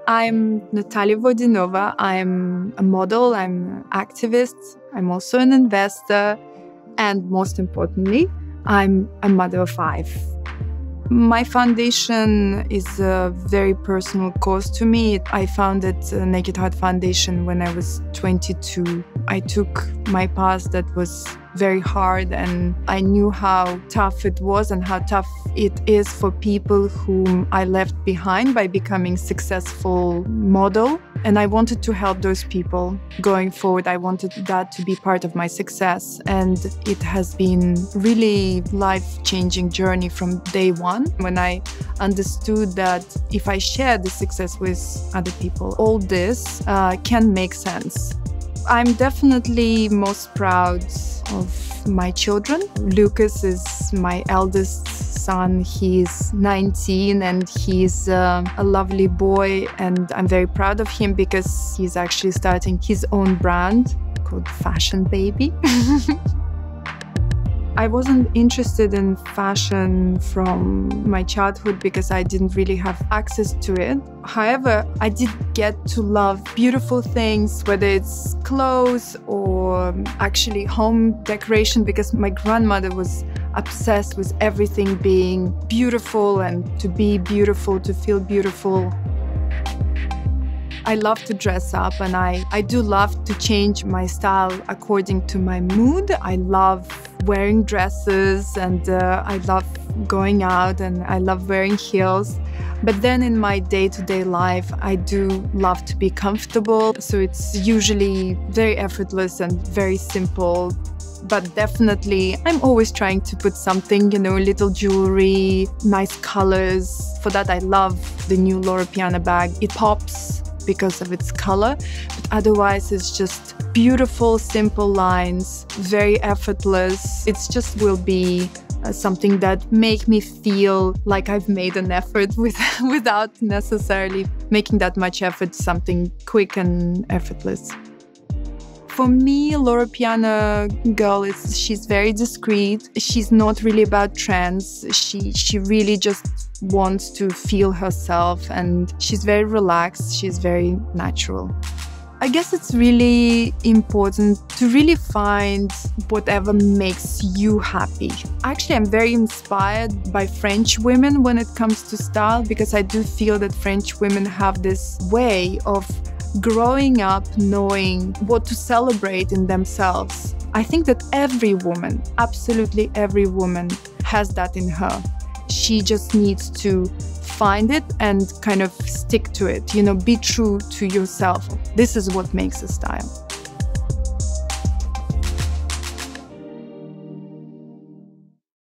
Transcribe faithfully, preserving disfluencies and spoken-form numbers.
I'm Natalia Vodinova. I'm a model, I'm an activist, I'm also an investor, and most importantly, I'm a mother of five. My foundation is a very personal cause to me. I founded Naked Heart Foundation when I was twenty-two. I took my past that was very hard, and I knew how tough it was and how tough it is for people whom I left behind by becoming successful model. And I wanted to help those people going forward. I wanted that to be part of my success. And it has been really life-changing journey from day one when I understood that if I share the success with other people, all this uh, can make sense. I'm definitely most proud of my children. Lucas is my eldest son. He's nineteen and he's uh, a lovely boy, and I'm very proud of him because he's actually starting his own brand called Fashion Baby. I wasn't interested in fashion from my childhood because I didn't really have access to it. However, I did get to love beautiful things, whether it's clothes or actually home decoration, because my grandmother was obsessed with everything being beautiful and to be beautiful, to feel beautiful. I love to dress up, and I, I do love to change my style according to my mood. I love wearing dresses, and uh, I love going out, and I love wearing heels. But then in my day-to-day life, I do love to be comfortable. So it's usually very effortless and very simple. But definitely, I'm always trying to put something, you know, little jewelry, nice colors. For that, I love the new Loro Piana bag. It pops because of its color, but otherwise it's just beautiful, simple lines, very effortless. It's just will be uh, something that make me feel like I've made an effort with, without necessarily making that much effort, something quick and effortless. For me, Loro Piana girl is she's very discreet. She's not really about trends. She she really just wants to feel herself, and she's very relaxed. She's very natural. I guess it's really important to really find whatever makes you happy. Actually, I'm very inspired by French women when it comes to style, because I do feel that French women have this way of growing up knowing what to celebrate in themselves. I think that every woman, absolutely every woman, has that in her. She just needs to find it and kind of stick to it, you know, be true to yourself. This is what makes a style.